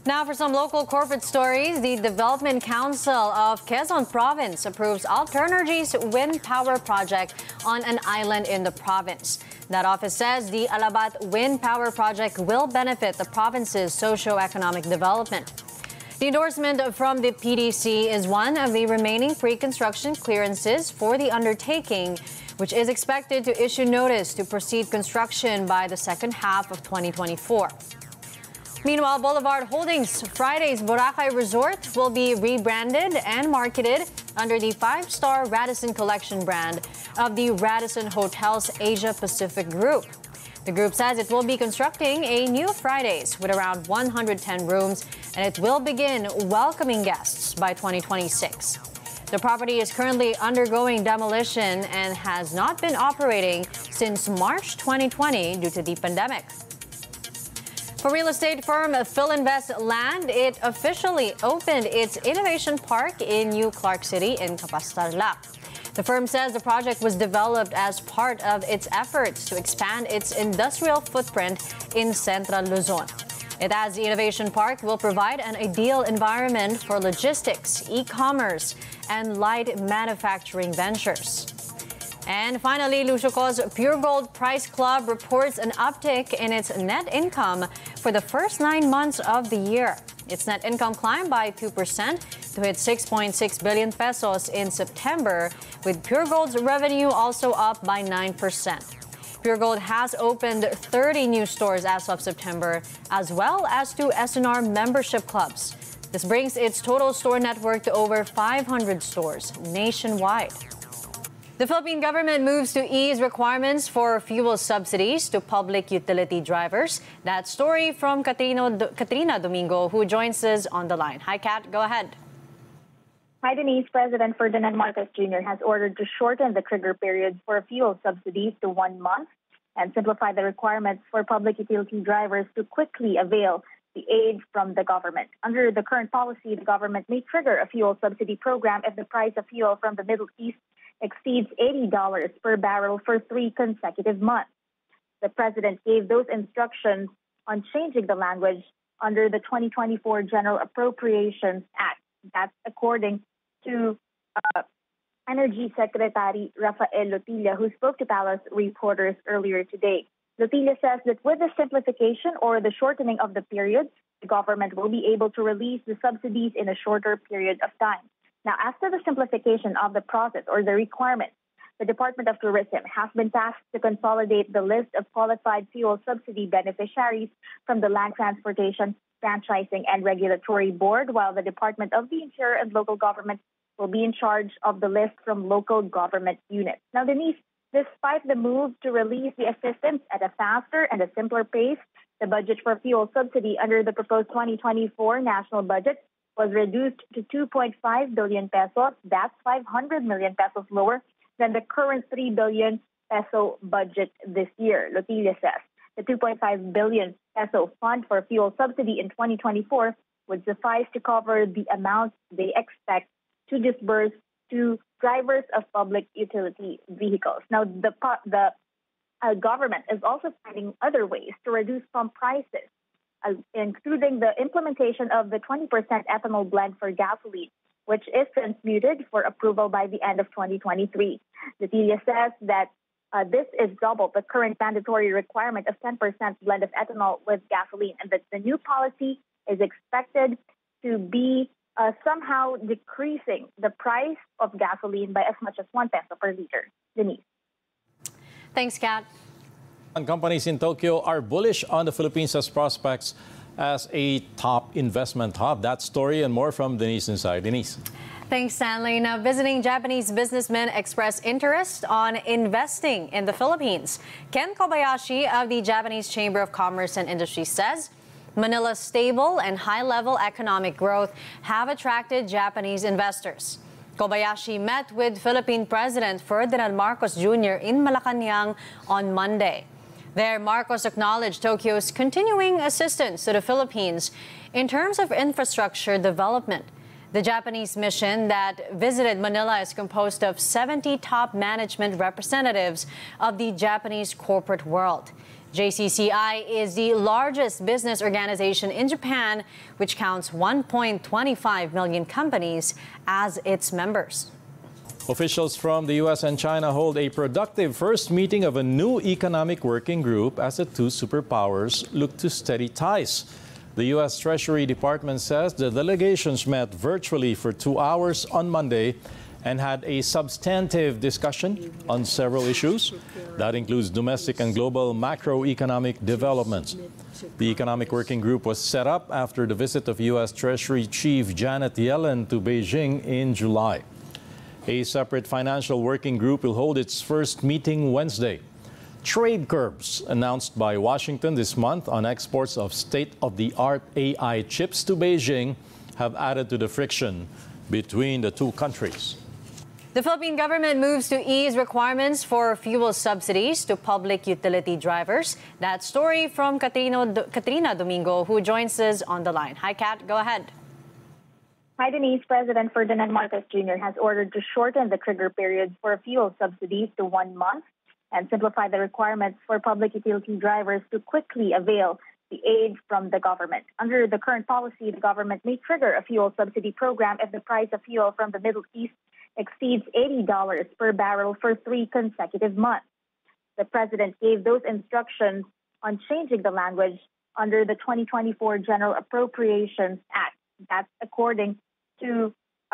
Now for some local corporate stories, the Development Council of Quezon Province approves Alternergy's wind power project on an island in the province. That office says the Alabat wind power project will benefit the province's socio-economic development. The endorsement from the PDC is one of the remaining pre-construction clearances for the undertaking, which is expected to issue notice to proceed construction by the second half of 2024. Meanwhile, Boulevard Holdings Friday's Boracay Resort will be rebranded and marketed under the five-star Radisson Collection brand of the Radisson Hotels Asia Pacific Group. The group says it will be constructing a new Fridays with around 110 rooms, and it will begin welcoming guests by 2026. The property is currently undergoing demolition and has not been operating since March 2020 due to the pandemic. For real estate firm Philinvest Land, it officially opened its innovation park in New Clark City in Capas Tarlac. The firm says the project was developed as part of its efforts to expand its industrial footprint in Central Luzon. It adds the innovation park will provide an ideal environment for logistics, e-commerce, and light manufacturing ventures. And finally, Lusioco's Pure Gold Price Club reports an uptick in its net income for the first 9 months of the year. Its net income climbed by 2% to hit 6.6 billion pesos in September, with Pure Gold's revenue also up by 9%. Pure Gold has opened 30 new stores as of September, as well as 2 SNR membership clubs. This brings its total store network to over 500 stores nationwide. The Philippine government moves to ease requirements for fuel subsidies to public utility drivers. That story from Katrina Domingo, who joins us on the line. Hi, Kat. Go ahead. Hi, Denise. President Ferdinand Marcos Jr. has ordered to shorten the trigger period for fuel subsidies to 1 month and simplify the requirements for public utility drivers to quickly avail the aid from the government. Under the current policy, the government may trigger a fuel subsidy program if the price of fuel from the Middle East exceeds $80 per barrel for 3 consecutive months. The president gave those instructions on changing the language under the 2024 General Appropriations Act. That's according to Energy Secretary Rafael Lotilla, who spoke to Palace reporters earlier today. Lotilla says that with the simplification or the shortening of the period, the government will be able to release the subsidies in a shorter period of time. Now, after the simplification of the process or the requirements, the Department of Tourism has been tasked to consolidate the list of qualified fuel subsidy beneficiaries from the Land Transportation, Franchising, and Regulatory Board, while the Department of the Interior and Local Government will be in charge of the list from local government units. Now, Denise, despite the move to release the assistance at a faster and a simpler pace, the budget for fuel subsidy under the proposed 2024 national budget was reduced to 2.5 billion pesos. That's 500 million pesos lower than the current 3 billion peso budget this year. Lotilla says the 2.5 billion peso fund for fuel subsidy in 2024 would suffice to cover the amount they expect to disburse to drivers of public utility vehicles. Now, the government is also finding other ways to reduce pump prices, including the implementation of the 20% ethanol blend for gasoline, which is transmuted for approval by the end of 2023. Lotilla says that this is double the current mandatory requirement of 10% blend of ethanol with gasoline, and that the new policy is expected to be somehow decreasing the price of gasoline by as much as 1 peso per liter. Denise. Thanks, Kat. Companies in Tokyo are bullish on the Philippines' prospects as a top investment hub. That story and more from Denise Inside. Denise. Thanks, Stanley. Now, visiting Japanese businessmen express interest on investing in the Philippines. Ken Kobayashi of the Japanese Chamber of Commerce and Industry says Manila's stable and high-level economic growth have attracted Japanese investors. Kobayashi met with Philippine President Ferdinand Marcos Jr. in Malacanang on Monday. There, Marcos acknowledged Tokyo's continuing assistance to the Philippines in terms of infrastructure development. The Japanese mission that visited Manila is composed of 70 top management representatives of the Japanese corporate world. JCCI is the largest business organization in Japan, which counts 1.25 million companies as its members. Officials from the U.S. and China hold a productive first meeting of a new economic working group as the two superpowers look to steady ties. The U.S. Treasury Department says the delegations met virtually for 2 hours on Monday and had a substantive discussion on several issues. That includes domestic and global macroeconomic developments. The Economic Working Group was set up after the visit of U.S. Treasury Chief Janet Yellen to Beijing in July. A separate financial working group will hold its first meeting Wednesday. Trade curbs announced by Washington this month on exports of state-of-the-art AI chips to Beijing have added to the friction between the two countries. The Philippine government moves to ease requirements for fuel subsidies to public utility drivers. That story from Katrina Domingo, who joins us on the line. Hi, Kat. Go ahead. Hi, Denise. President Ferdinand Marcos Jr. has ordered to shorten the trigger periods for fuel subsidies to 1 month and simplify the requirements for public utility drivers to quickly avail the aid from the government. Under the current policy, the government may trigger a fuel subsidy program if the price of fuel from the Middle East exceeds $80 per barrel for 3 consecutive months. The president gave those instructions on changing the language under the 2024 General Appropriations Act. That's according to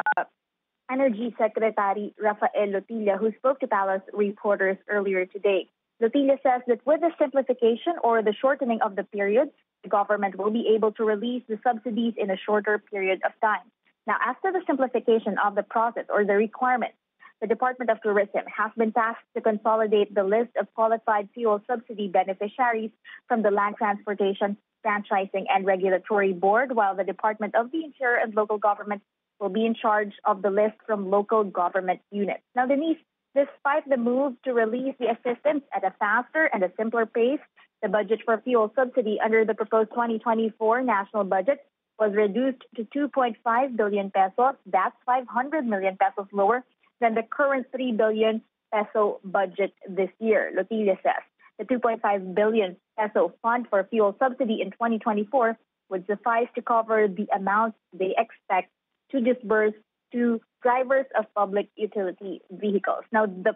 Energy Secretary Rafael Lotilla, who spoke to Palace reporters earlier today. Lotilla says that with the simplification or the shortening of the period, the government will be able to release the subsidies in a shorter period of time. Now, after the simplification of the process or the requirements, the Department of Tourism has been tasked to consolidate the list of qualified fuel subsidy beneficiaries from the Land Transportation, Franchising, and Regulatory Board, while the Department of the Interior and Local Government will be in charge of the list from local government units. Now, Denise, despite the move to release the assistance at a faster and a simpler pace, the budget for fuel subsidy under the proposed 2024 national budget was reduced to 2.5 billion pesos. That's 500 million pesos lower than the current 3 billion peso budget this year. Lotilla says the 2.5 billion peso fund for fuel subsidy in 2024 would suffice to cover the amount they expect to disburse to drivers of public utility vehicles. Now, the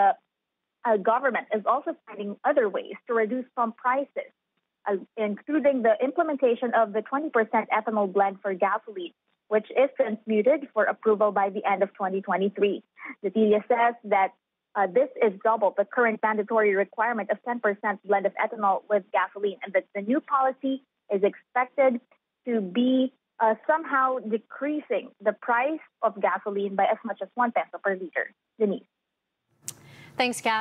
government is also finding other ways to reduce pump prices, including the implementation of the 20% ethanol blend for gasoline, which is transmuted for approval by the end of 2023. Lotilla says that this is double the current mandatory requirement of 10% blend of ethanol with gasoline, and that the new policy is expected to be somehow decreasing the price of gasoline by as much as 1 peso per liter. Denise. Thanks, Kat.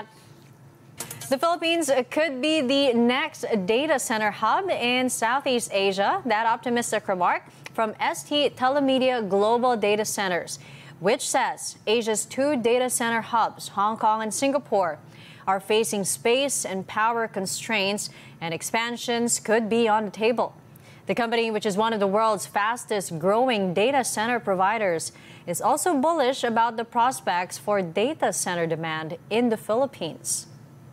The Philippines could be the next data center hub in Southeast Asia. That optimistic remark from ST Telemedia Global Data Centers, which says Asia's 2 data center hubs, Hong Kong and Singapore, are facing space and power constraints, and expansions could be on the table. The company, which is one of the world's fastest growing data center providers, is also bullish about the prospects for data center demand in the Philippines.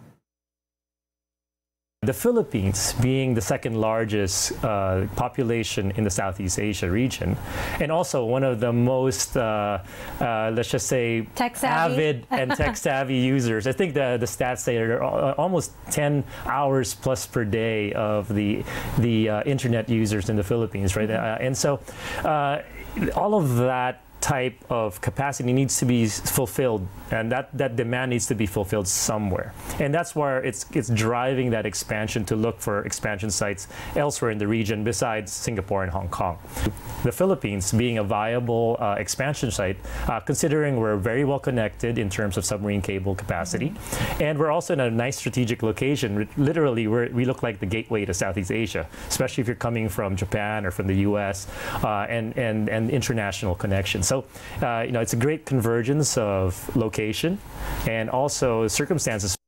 The Philippines, being the second largest population in the Southeast Asia region, and also one of the most, let's just say, avid and tech-savvy users. I think the stats say there are almost 10 hours plus per day of the internet users in the Philippines, right? And so all of that type of capacity needs to be fulfilled, and that demand needs to be fulfilled somewhere. And that's where it's driving that expansion to look for expansion sites elsewhere in the region besides Singapore and Hong Kong. The Philippines being a viable expansion site, considering we're very well connected in terms of submarine cable capacity, and we're also in a nice strategic location. Literally, we look like the gateway to Southeast Asia, especially if you're coming from Japan or from the US, and international connections. So, it's a great convergence of location and also circumstances.